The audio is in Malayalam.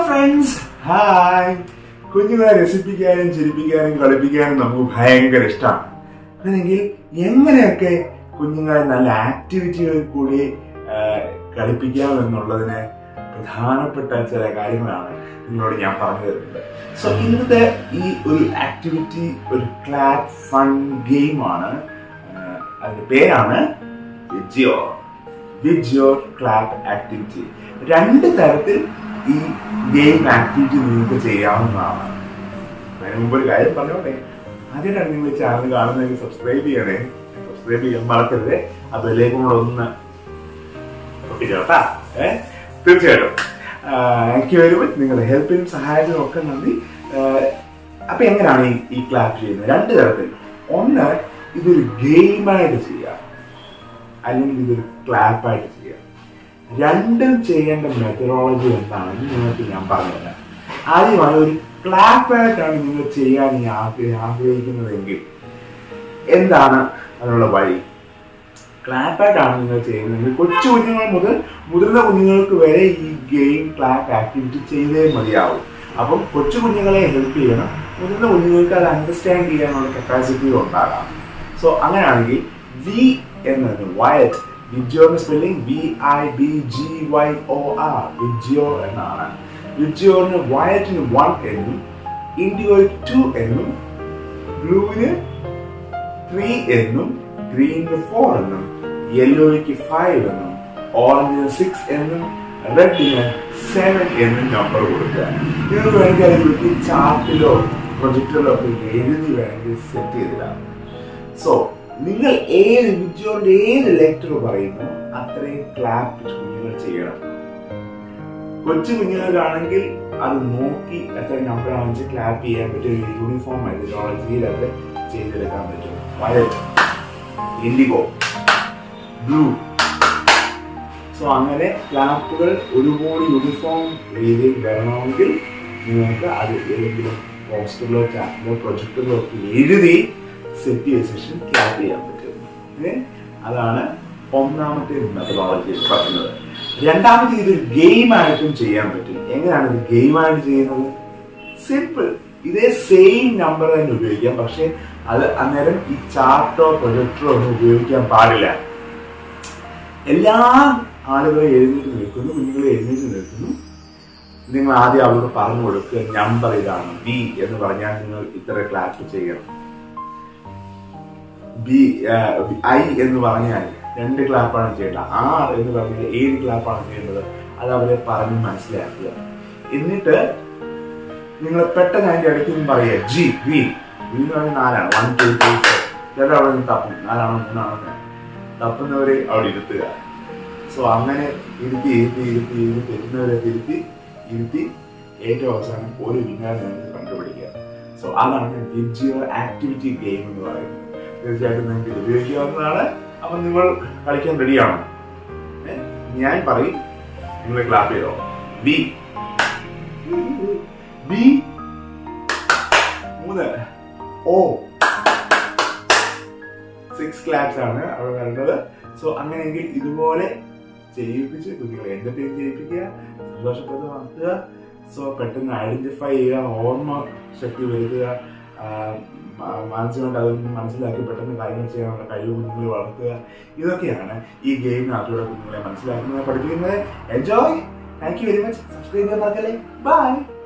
friends, hi. കുഞ്ഞുങ്ങളെ രസിപ്പിക്കാനും ചിരിപ്പിക്കാനും കളിപ്പിക്കാനും നമുക്ക് ഭയങ്കര ഇഷ്ടമാണ്. അല്ലെങ്കിൽ എങ്ങനെയൊക്കെ കുഞ്ഞുങ്ങളെ നല്ല ആക്ടിവിറ്റികളിൽ കൂടി കളിപ്പിക്കാം എന്നുള്ളതിന് പ്രധാനപ്പെട്ട ചില കാര്യങ്ങളാണ് നിങ്ങളോട് ഞാൻ പറഞ്ഞു തരുന്നത്. സോ ഇന്നത്തെ ഈ ഒരു ആക്ടിവിറ്റി ഒരു ക്ലാപ്പ് ഫൺ ഗെയിമാണ്. അതിന്റെ പേരാണ് ViBgYoR ക്ലാപ്പ് ആക്ടിവിറ്റി. രണ്ട് തരത്തിൽ ഈ ഗെയിം ആക്ടിവിറ്റി നിങ്ങൾക്ക് ചെയ്യാവുന്നതാണ്. അതിന് മുമ്പ് ഒരു കാര്യം പറഞ്ഞോട്ടെ, ആദ്യമായിട്ടാണ് നിങ്ങൾ ചാനൽ കാണുന്നതെങ്കിൽ സബ്സ്ക്രൈബ് ചെയ്യണേ. സബ്സ്ക്രൈബ് ചെയ്യാൻ മറക്കരുത്. ആ ബെല്ലേക്കും കൂടെ ഒന്ന് ഒട്ടിച്ചോട്ടാ. തീർച്ചയായിട്ടും താങ്ക് യു വെരി മച്ച്. നിങ്ങളുടെ ഹെൽപ്പിനും സഹായത്തിനും ഒക്കെ നന്ദി. അപ്പൊ എങ്ങനെയാണ് ഈ ക്ലാപ്പ് ചെയ്യുന്നത്? രണ്ട് തരത്തിൽ. ഒന്ന്, ഇതൊരു ഗെയിമായിട്ട് ചെയ്യാം, അല്ലെങ്കിൽ ഇതൊരു ക്ലാപ്പായിട്ട് ചെയ്യാം. രണ്ടും ചെയ്യേണ്ട മെത്തഡോളജി എന്താണെന്ന് നിങ്ങൾക്ക് ഞാൻ പറഞ്ഞുതരാം. ആദ്യമായി ഒരു ക്ലാപ്പായിട്ടാണ് നിങ്ങൾ ചെയ്യാൻ ആഗ്രഹിക്കുന്നതെങ്കിൽ എന്താണ് അതിനുള്ള വഴി? ക്ലാപ്പായിട്ടാണ് നിങ്ങൾ ചെയ്യുന്നതെങ്കിൽ കൊച്ചു കുഞ്ഞുങ്ങൾ മുതൽ മുതിർന്ന കുഞ്ഞുങ്ങൾക്ക് വരെ ഈ ഗെയിം ക്ലാപ്പ് ആക്ടിവിറ്റി ചെയ്തേ മതിയാവും. അപ്പം കൊച്ചു കുഞ്ഞുങ്ങളെ ഹെൽപ്പ് ചെയ്യണം, മുതിർന്ന കുഞ്ഞുങ്ങൾക്ക് അത് അണ്ടർസ്റ്റാൻഡ് ചെയ്യാനുള്ള കപ്പാസിറ്റി ഉണ്ടാകാം. സോ അങ്ങനെയാണെങ്കിൽ വി എന്നത് violet, ViBgYoR spelling ViBgYoR, ViBgYoR എന്നാണ്. ViBgYoR വയറ്റിന് 1 എന്നും, ഇൻഡിഗോയ്ക്ക് 2 എന്നും, ബ്ലൂവിന് 3 എന്നും, ഗ്രീനിന് 4 എന്നും, യെല്ലോയ്ക്ക് 5 എന്നും, ഓറഞ്ചിന് 6 എന്നും, റെഡിന് 7 എന്നും നമ്പർ കൊടുക്കുക. നിങ്ങൾക്ക് വേണമെങ്കിൽ അതിലേക്ക് ചാർട്ടിലോ പ്രൊജക്ടറിലോ ഒക്കെ എഴുതി വേണമെങ്കിൽ സെറ്റ് ചെയ്തിടാം. സോ നിങ്ങൾ ViBgYoRന്റെ ഏത് ലെറ്റർ പറയുന്നു അത്രയും ക്ലാപ്പ് കുഞ്ഞുങ്ങൾ ചെയ്യണം. കൊച്ചു കുഞ്ഞുങ്ങൾക്കാണെങ്കിൽ അത് നോക്കി എത്ര നമ്പറാണെന്ന് വെച്ചാൽ ക്ലാപ്പ് ചെയ്യാൻ പറ്റും. യൂണിഫോം മെത്തഡോളജിയിൽ അത് ചെയ്തെടുക്കാൻ പറ്റും. Violet, IndiGo, blue. സോ അങ്ങനെ ക്ലാപ്പുകൾ ഒരുപാട് യൂണിഫോം രീതിയിൽ വരണമെങ്കിൽ നിങ്ങൾക്ക് അത് ഏതെങ്കിലും പോസ്റ്ററിലോ ചാർട്ടിലോ പ്രൊജക്ടറിലോ ഒക്കെ എഴുതി സെറ്റ് ചെയ്ത ശേഷം ക്ലാപ്പ് ചെയ്യാൻ പറ്റും. അതാണ് ഒന്നാമത്തെ മെത്തഡോളജി പറയുന്നത്. രണ്ടാമത്തെ ഇതൊരു ഗെയിമായിട്ടും ചെയ്യാൻ പറ്റും. എങ്ങനെയാണ് ഇത് ഗെയിമായിട്ട് ചെയ്യുന്നത്? സിമ്പിൾ. ഇതേ സെയിം നമ്പർ തന്നെ ഉപയോഗിക്കാം. പക്ഷെ അത് അന്നേരം ഈ ചാർട്ടോ പ്രൊജക്ടറോ ഒന്നും ഉപയോഗിക്കാൻ പാടില്ല. എല്ലാ ആളുകളും എഴുന്നേറ്റ് നിൽക്കുന്നു, കുഞ്ഞുങ്ങളെ എഴുന്നേറ്റ് നിൽക്കുന്നു. നിങ്ങൾ ആദ്യം അവർക്ക് പറഞ്ഞു കൊടുക്കുക, നമ്പർ ഇതാണ്, B എന്ന് പറഞ്ഞാൽ നിങ്ങൾ ഇത്ര ക്ലാപ്പ് ചെയ്യണം. I എന്ന് പറഞ്ഞാൽ 2 ക്ലാപ്പാണ് ചെയ്യേണ്ടത്. R എന്ന് പറഞ്ഞാൽ 7 ക്ലാപ്പാണ് ചെയ്യേണ്ടത്. അത് അവരെ പറഞ്ഞ് മനസ്സിലാക്കുക. എന്നിട്ട് നിങ്ങൾ പെട്ടെന്ന് അതിന്റെ ഇടയ്ക്ക് പറയുക G, ഗ്രീൻ. ഗ്രീൻ എന്ന് പറഞ്ഞാൽ 4ആണ്. 1, 2, 3, 4. ചില അവിടെ നിന്ന് തപ്പും, 4ആണോ 3ആണോ തപ്പുന്നവരെ അവിടെ ഇരുത്തുക. സോ അങ്ങനെ ഇരുത്തി തരുന്നവരെ ഇരുത്തി ഏറ്റവും അവസാനം ഒരു വിന്നറെ നിങ്ങൾക്ക് കണ്ടുപിടിക്കുക. സോ അതാണ് ViBgYoR ആക്ടിവിറ്റി ഗെയിം എന്ന് പറയുന്നത്. തീർച്ചയായിട്ടും നിങ്ങൾക്ക് ഇത് ഉപയോഗിക്കാവുന്നതാണ്. അപ്പൊ നിങ്ങൾ കളിക്കാൻ റെഡിയാണോ? ഞാൻ പറയും, നിങ്ങൾ ക്ലാപ്പ് ചെയ്തോ. B 3, O 6 ക്ലാപ്സ് ആണ് അവിടെ വരേണ്ടത്. സോ അങ്ങനെയെങ്കിൽ ഇതുപോലെ ചെയ്യിപ്പിച്ച് കുഞ്ഞുങ്ങളെ എന്റർടൈൻ ചെയ്യിപ്പിക്കുക, സന്തോഷപ്രദമാക്കുക. സോ പെട്ടെന്ന് ഐഡന്റിഫൈ ചെയ്യുക, ഓർമ്മ ശക്തി വരുത്തുക, മാനസികമായിട്ട് അതൊന്നും മനസ്സിലാക്കി പെട്ടെന്ന് കാര്യങ്ങൾ ചെയ്യാനുള്ള കഴിവ് കുഞ്ഞുങ്ങളെ വളർത്തുക. ഇതൊക്കെയാണ് ഈ ഗെയിമിനകത്തൂടെ കുഞ്ഞുങ്ങളെ മനസ്സിലാക്കുന്നത്, പഠിപ്പിക്കുന്നത്. Enjoy. Thank you very much. Subscribe ചെയ്യാൻ മറക്കല്ലേ. ബൈ.